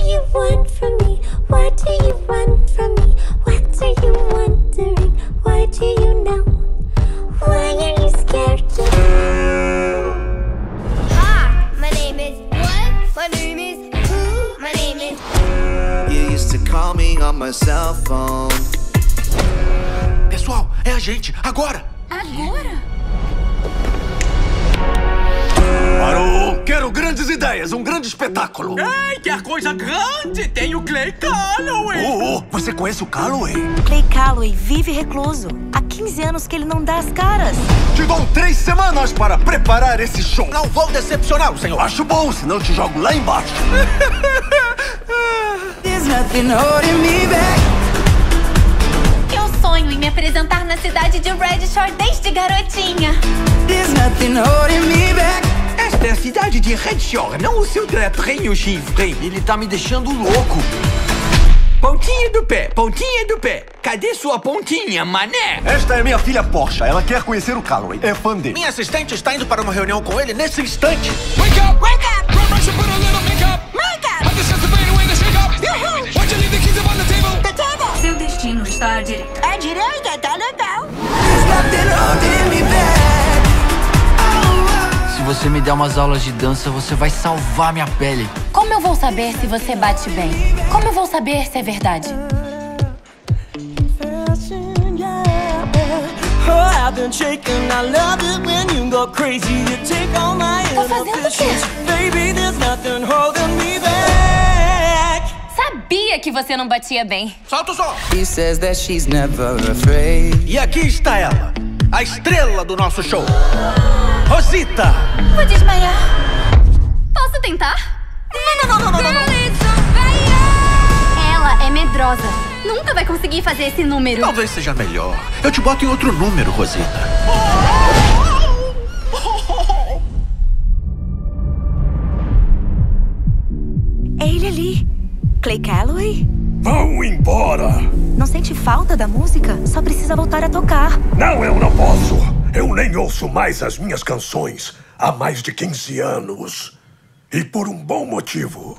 you want from me? What do you want from me? What are you wondering? What do you know? Why are you scared to know? Hi, my name is what? My name is who? My name is. You used to call me on my cell phone. Pessoal, é a gente, agora! Agora? Parou! Quero grandes ideias, um grande espetáculo! Ei, quer coisa grande? Tem o Clay Calloway! Você conhece o Calloway? Clay Calloway vive recluso. Há 15 anos que ele não dá as caras. Te dou 3 semanas para preparar esse show! Não vou decepcioná-lo, senhor! Acho bom, senão te jogo lá embaixo! There's nothing holding me back. Eu sonho em me apresentar na cidade de Red Shore desde garotinha. There's nothing holding me back. Esta é a cidade de Red Shore, não o seu teatrinho chifre. Ele tá me deixando louco! Pontinha do pé, pontinha do pé. Cadê sua pontinha, mané? Esta é minha filha Porsche, ela quer conhecer o Calloway, é fã dele. Minha assistente está indo para uma reunião com ele nesse instante. Wake up! Wake up! Run, should put a little makeup. Makeup! I just have to fade away the shake up. Why'd you leave the keys up on the table? The table. Seu destino está à direita. À direita, tá legal. There's nothing holding me back. Se você me der umas aulas de dança, você vai salvar minha pele. Como eu vou saber se você bate bem? Como eu vou saber se é verdade? Oh, I've been shaking. I love it when you go crazy. You take all my Tá fazendo o quê? Baby, there's nothing holding me back. Sabia que você não batia bem. Solta o som. She says that she's never afraid. E aqui está ela, a estrela do nosso show. Rosita! Vou desmaiar. Posso tentar? Não. Ela é medrosa. Nunca vai conseguir fazer esse número. Talvez seja melhor. Eu te boto em outro número, Rosita. É ele ali. Clay Calloway? Vão embora! Não sente falta da música? Só precisa voltar a tocar. Não, eu não posso. Eu nem ouço mais as minhas canções há mais de 15 anos. E por um bom motivo.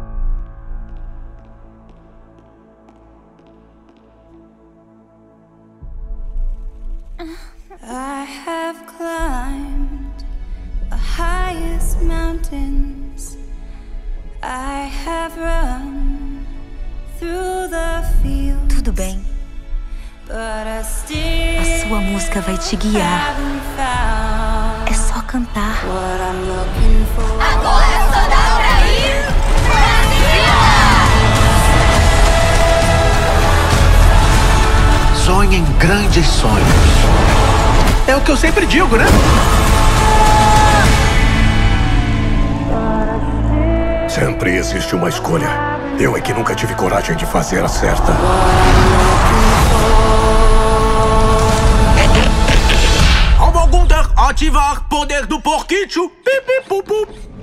I have climbed the highest mountains. I have run through the fields. Tudo bem. But I A still sua música vai te guiar. haven't found É só cantar. what I'm looking for. Agora só dá pra ir pra cima! Sonhe em grandes sonhos. É o que eu sempre digo, né? Sempre existe uma escolha. Eu é que nunca tive coragem de fazer a certa. Ao Gunter, ativar poder do porquinho. Pip, pip, pup, pup.